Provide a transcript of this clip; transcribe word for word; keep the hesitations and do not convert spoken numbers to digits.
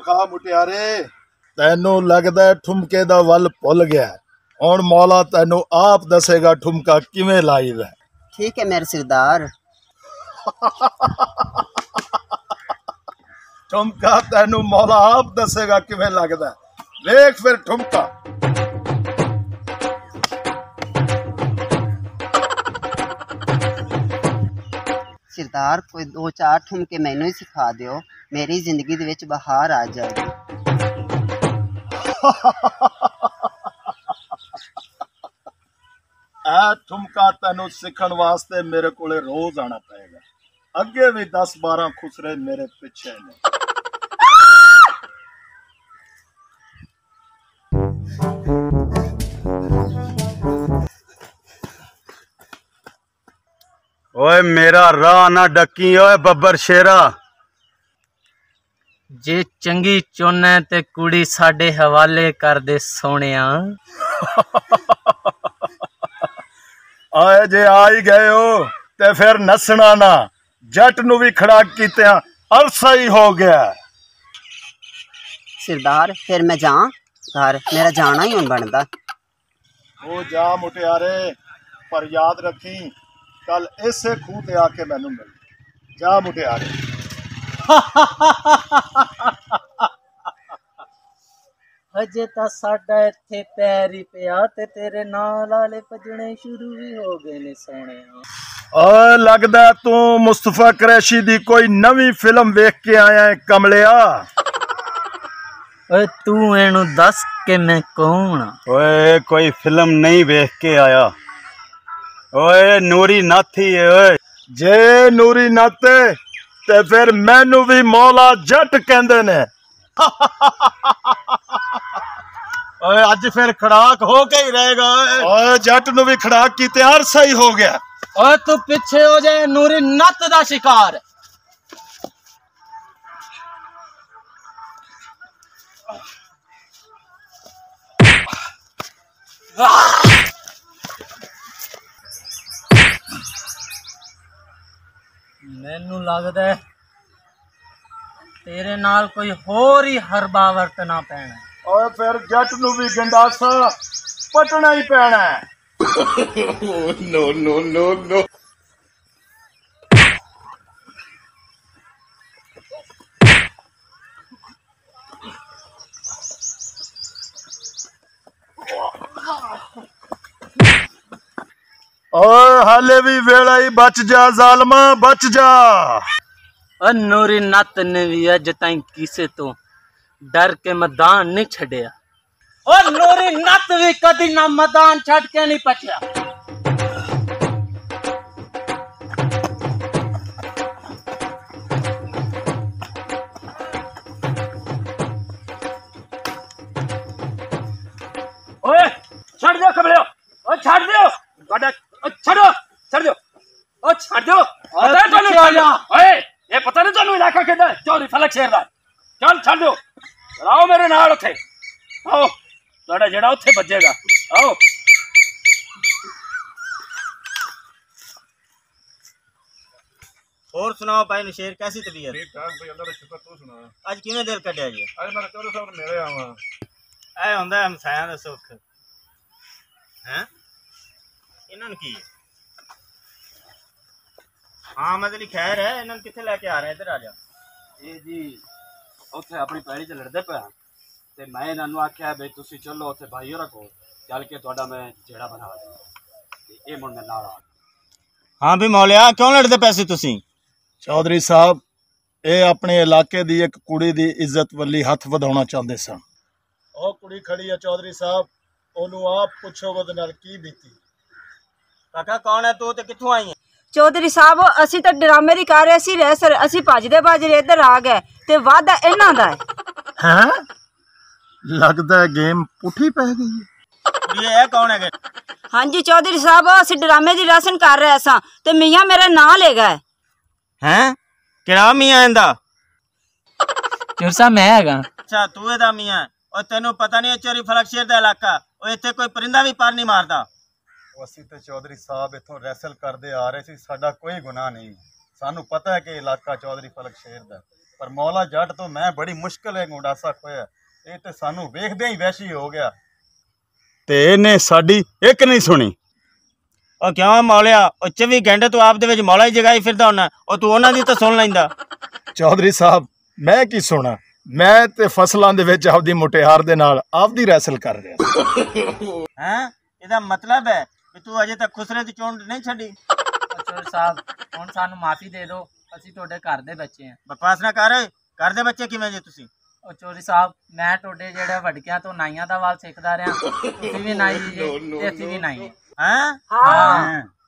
खा मुटियारे तैनू लगदा है ठुमके दा वल भुल गया हुण मौला तैनू आप दसेगा ठुमका किवें लाईदा। ठीक है मेरे सरदार। ठुमका तैनू मौला आप दसेगा किवें लगदा वेख फिर ठुमका। सरदार कोई दो चार ठुमके मैनू ही सिखा दियो मेरी जिंदगी दे विच बहार आ जाएगी। ए ठुमका तैनू सीखण वास्ते मेरे कोले रोज आना पएगा। अगे भी दस बारह खुसरे मेरे पिछे ने। ओए मेरा राह ना डकी ओए बब्बर शेरा। जे चंगी चुन है ते कुड़ी साडे हवाले कर दे सोनिया। आए जे आ ही गए हो ते फिर नसना ना जट नू भी खड़ा कीतिया अरसा ही हो गया। सरदार फिर मैं जा घर मेरा जाना ही हुण बनदा। ओ जा मुटियारे पर याद रखी कल इसे खूह ते आके मैनू मिल। जा मुटियारे। अजे ता साडा इत्थे पैर ही पिया ते तेरे नाल वाले भजने शुरू भी हो गए ने सोहणिया। ओ लगदा तू मुस्तफा कुरैशी दी कोई नवी फिल्म वेख के आया है कमलिया। ओए तू इनू दस के मैं कौन? ओए कोई फिल्म नहीं वेख के आया। ओए नूरी नथ ही है। ओए जे नूरी नथ ते फिर मैनू भी मौला जट कहंदे ने। ओए अज फिर खड़ाक हो के ही रहेगा। ओए जट नू भी खड़ाक की तैयार सही हो गया। ओए तू पीछे हो जाए नूरी नत दा शिकार। मैनू लगदा है तेरे नाल कोई होर ही हरबा वरतना पैना। और फिर जट नू भी गंडासा पटना ही पैना है। No no no no. और हाले भी वेला ही बच जा जालमा बच जा। नूरी नत ने भी अज ताई किसे तो डर के मैदान नहीं छड़िया। और नूरी नत भी कदी ना मैदान छड़ के नहीं पछया। ओए छड़ दो कमलियो। ओ छड़ दो बड़ा छड़ो छड़ दो। ओ छड़ दो। ओए ये पता नहीं तेन इलाका कि चौधरी फलक शेर दा। चल छड़ दो आओ मेरे नाल उथे आओ थोड़ा जड़ा उथे बजेगा आओ। और सुनाओ भाई नशेर कैसी तबीयत? ठीक ठाक भाई अल्लाह दा शुक्र। तू सुना आज किवें दिल कड्डिया जी? आज मेरा चौधरी साहब मेरे आवा ऐ हुंदा हमसायां दा सुख हैं इन्हां नूं की हाँ मतलब खैर है इन्हां नूं कित्थे लेके आ रहे हैं? इधर आ जा। ये जी उत्थे अपनी पैड़ी च लड़दे पे ते मैं इन्हां नूं आख्या भाई तुसीं चलो उत्थे भाई होरा कोल चल के तुहाडा मैं जेड़ा बना देना ते ये मुंडे नाल आ। हाँ भी मौलिया क्यों लड़दे पैसे तुसीं? चौधरी साहब ये अपने इलाके दी एक कुड़ी दी इज्जत वली हथ वधाउणा चाहते सन। ओ कुड़ी खड़ी है चौधरी साहब ओनू आप पुछो ओदे नाल की बीती। काका कौन है तू ते कित्थों आई है? चौधरी साहब असी तो ड्रामे दी कर रहे सी रह सर असी भजदे भजदे इधर आ गए ते वादा इन्हां दा है। हैं लगदा है गेम पुठी पै गई ये है कौन है? हाँ जी चौधरी साहब असी ड्रामे दी रसन कर रहे सा ते मियां मेरा नाम ले गए। हैं किड़ा मियां इंदा? चोर साहब मैं हैगा। अच्छा तू एदा मियां और तेनू पता नहीं चोरी फलक शेर दा इलाका ओ इत्थे कोई परिंदा भी पार नहीं मारदा। असीं ते चौधरी साहब इत्थों रैसल करदे आ रहे सी साडा कोई गुनाह नहीं। सानू पता है कि इलाका चौधरी फलक शेर दा ਪਰ ਮੌਲਾ ਜੱਟ ਤੋਂ ਮੈਂ ਬੜੀ ਮੁਸ਼ਕਲ ਹੈ ਗੰਡਾਸਾ ਖੋਇਆ। ਇਹ ਤੇ ਸਾਨੂੰ ਵੇਖਦੇ ਹੀ ਵੈਸ਼ੀ ਹੋ ਗਿਆ ਤੇ ਇਹਨੇ ਸਾਡੀ ਇੱਕ ਨਹੀਂ ਸੁਣੀ। ਉਹ ਕਿਉਂ ਮੌਲਿਆ, ਉਹ ਚੌਵੀ ਘੰਟੇ ਤੂੰ ਆਪ ਦੇ ਵਿੱਚ ਮੌਲਾ ਹੀ ਜਗਾਈ ਫਿਰਦਾ ਹੁੰਨਾ, ਉਹ ਤੂੰ ਉਹਨਾਂ ਦੀ ਤਾਂ ਸੁਣ ਲੈਂਦਾ। ਚੌਧਰੀ ਸਾਹਿਬ ਮੈਂ ਕੀ ਸੁਣਾ, ਮੈਂ ਤੇ ਫਸਲਾਂ ਦੇ ਵਿੱਚ ਆਪਦੀ ਮੁਟਿਆਰ ਦੇ ਨਾਲ ਆਪਦੀ ਰੈਸਲ ਕਰ ਰਿਹਾ। ਹੈਂ, ਇਹਦਾ ਮਤਲਬ ਹੈ ਕਿ ਤੂੰ ਅਜੇ ਤੱਕ ਖੁਸਰੇ ਦੀ ਚੋਣ ਨਹੀਂ ਛੱਡੀ। ਚੋਰ ਸਾਹਿਬ ਹੁਣ ਸਾਨੂੰ ਮਾਫੀ ਦੇ ਦਿਓ, ਅਸੀਂ ਤੁਹਾਡੇ ਘਰ ਦੇ ਬੱਚੇ ਹਾਂ। ਬਕਵਾਸ ਨਾ ਕਰ, ਘਰ ਦੇ ਬੱਚੇ ਕਿਵੇਂ ਜੇ ਤੁਸੀਂ? ਉਹ ਚੋਰੀ ਸਾਹਿਬ ਮੈਂ ਤੁਹਾਡੇ ਜਿਹੜੇ ਵੱਡਕਿਆਂ ਤੋਂ ਨਾਈਆਂ ਦਾ ਵਾਲ ਸਿੱਖਦਾ ਰਿਹਾ, ਤੁਸੀਂ ਵੀ ਨਾਈ ਜੀ ਤੇ ਅਸੀਂ ਵੀ ਨਾਈ। ਹੈਂ ਹਾਂ ਹੈਂ।